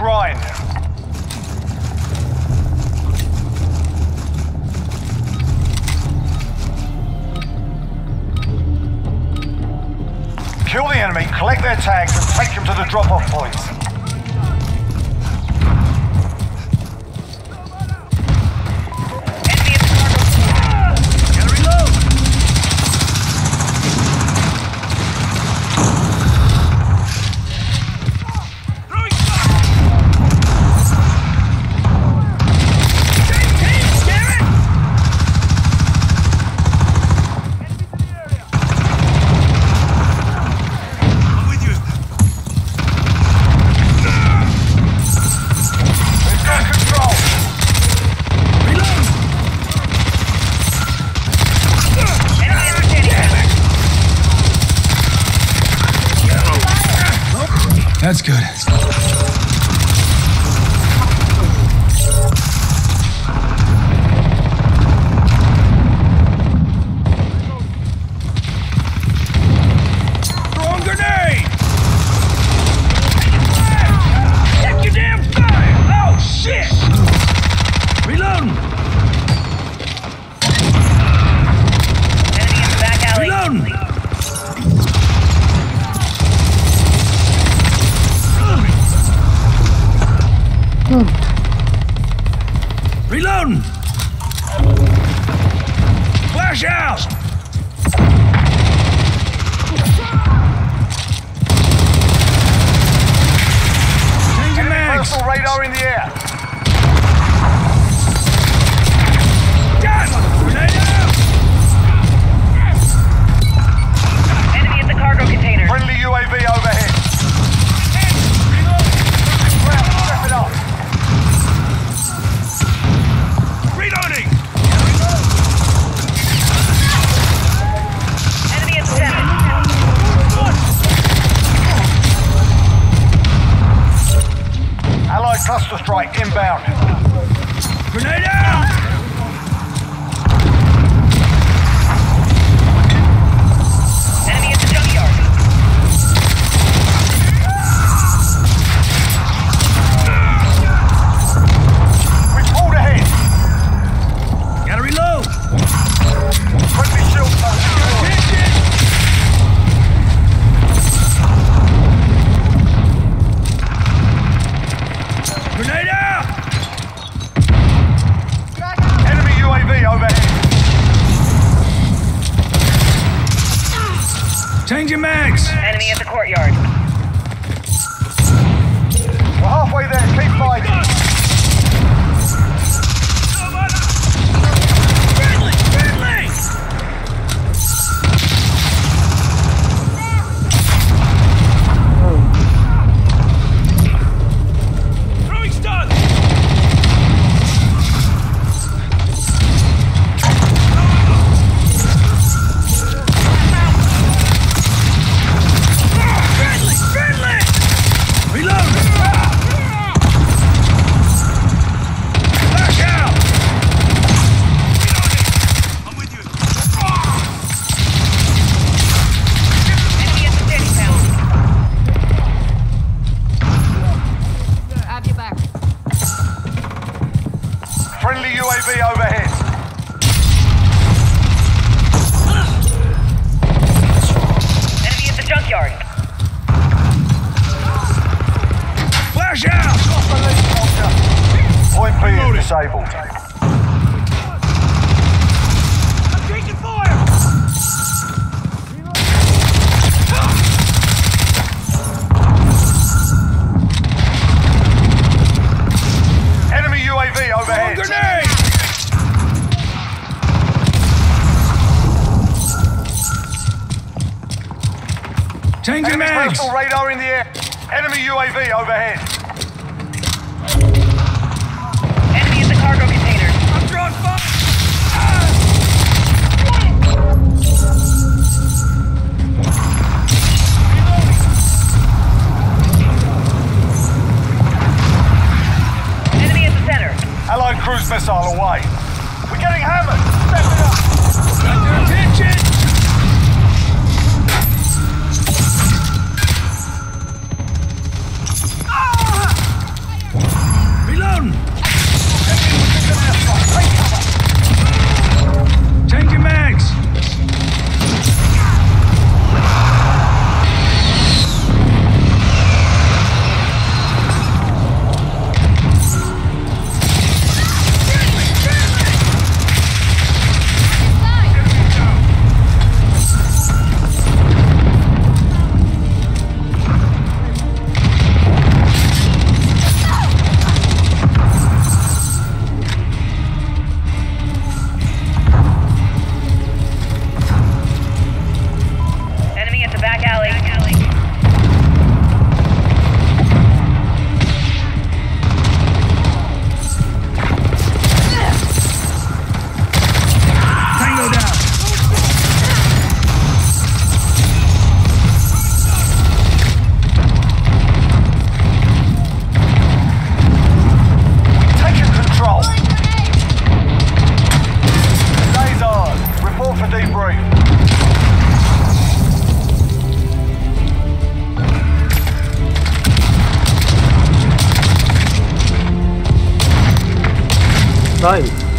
grind. Kill the enemy, collect their tags, and take them to the drop-off points. That's good. Throwing grenade! Check your damn fire! Oh, shit! Reloading! Enemy in the back alley. Reloading! Reloading! Flash out! Changing mags! Personal radar in the air. Got him! Grenade out! Enemy at the cargo container. Friendly UAV overhead. Step it up. Reloading! Enemy at 7. Allied cluster strike inbound. Grenade out! Enemy at the junkyard. We've pulled ahead. Gotta reload! Friendly shield post destroyed. Grenade out! Enemy UAV overhead. Changing mags! Enemy at the courtyard. We're halfway there. Keep fighting. Friendly! Friendly! Throwing stun! Friendly! Friendly! Reload! Flash out! I'm with you. Enemy at the steady pound. Have your back. Friendly UAV overhead. Enemy at the junkyard. Flash out! Point B is disabled. I'm taking fire! Enemy UAV overhead. Grenade! Changing Enemy mags! personal radar in the air. Enemy UAV overhead. Enemy at the cargo container. I'm drawing fire! Enemy at the center. Allied cruise missile away. We're getting hammered. Step it up. Got their attention! debrief. Nice.